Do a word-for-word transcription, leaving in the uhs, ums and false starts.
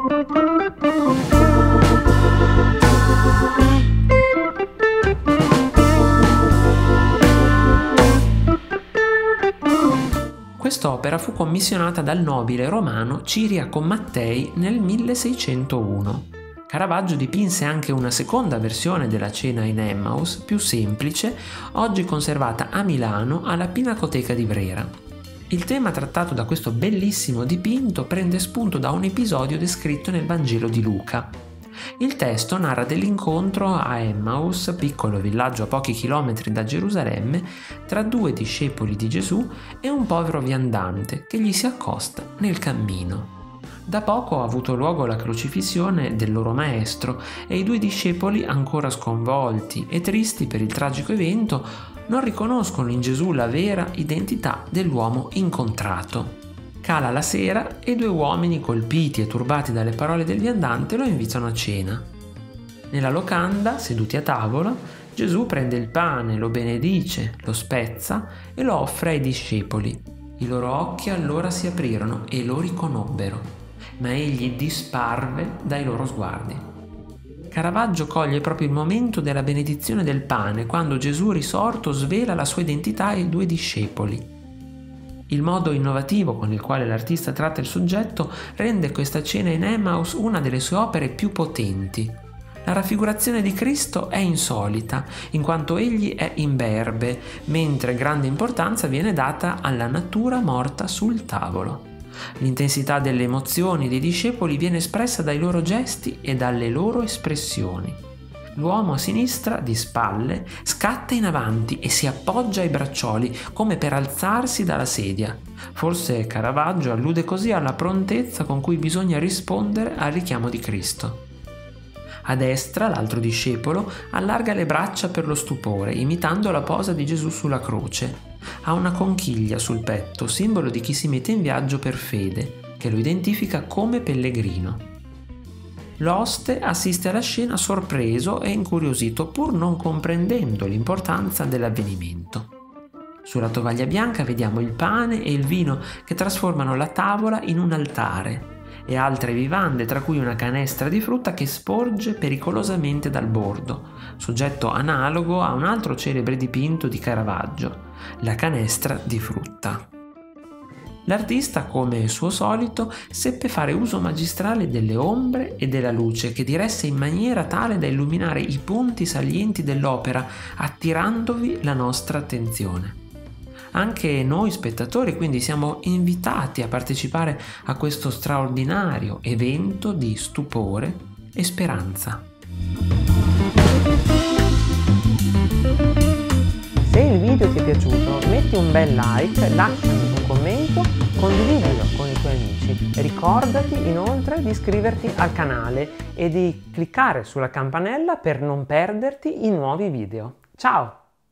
Quest'opera fu commissionata dal nobile romano Ciriaco Mattei nel milleseicentouno. Caravaggio dipinse anche una seconda versione della Cena in Emmaus, più semplice, oggi conservata a Milano alla Pinacoteca di Brera. Il tema trattato da questo bellissimo dipinto prende spunto da un episodio descritto nel Vangelo di Luca. Il testo narra dell'incontro a Emmaus, piccolo villaggio a pochi chilometri da Gerusalemme, tra due discepoli di Gesù e un povero viandante che gli si accosta nel cammino. Da poco ha avuto luogo la crocifissione del loro maestro e i due discepoli, ancora sconvolti e tristi per il tragico evento, non riconoscono in Gesù la vera identità dell'uomo incontrato. Cala la sera e due uomini colpiti e turbati dalle parole del viandante lo invitano a cena. Nella locanda, seduti a tavola, Gesù prende il pane, lo benedice, lo spezza e lo offre ai discepoli. I loro occhi allora si aprirono e lo riconobbero, ma egli disparve dai loro sguardi. Caravaggio coglie proprio il momento della benedizione del pane, quando Gesù risorto svela la sua identità ai due discepoli. Il modo innovativo con il quale l'artista tratta il soggetto rende questa Cena in Emmaus una delle sue opere più potenti. La raffigurazione di Cristo è insolita, in quanto egli è imberbe, mentre grande importanza viene data alla natura morta sul tavolo. L'intensità delle emozioni dei discepoli viene espressa dai loro gesti e dalle loro espressioni. L'uomo a sinistra, di spalle, scatta in avanti e si appoggia ai braccioli, come per alzarsi dalla sedia. Forse Caravaggio allude così alla prontezza con cui bisogna rispondere al richiamo di Cristo. A destra, l'altro discepolo allarga le braccia per lo stupore, imitando la posa di Gesù sulla croce. Ha una conchiglia sul petto, simbolo di chi si mette in viaggio per fede, che lo identifica come pellegrino. L'oste assiste alla scena sorpreso e incuriosito, pur non comprendendo l'importanza dell'avvenimento. Sulla tovaglia bianca vediamo il pane e il vino che trasformano la tavola in un altare e altre vivande, tra cui una canestra di frutta che sporge pericolosamente dal bordo, soggetto analogo a un altro celebre dipinto di Caravaggio, la canestra di frutta. L'artista, come suo solito, seppe fare uso magistrale delle ombre e della luce che diresse in maniera tale da illuminare i punti salienti dell'opera, attirandovi la nostra attenzione. Anche noi spettatori quindi siamo invitati a partecipare a questo straordinario evento di stupore e speranza. Se il video ti è piaciuto, metti un bel like, lasciami un commento, condividilo con i tuoi amici. Ricordati inoltre di iscriverti al canale e di cliccare sulla campanella per non perderti i nuovi video. Ciao!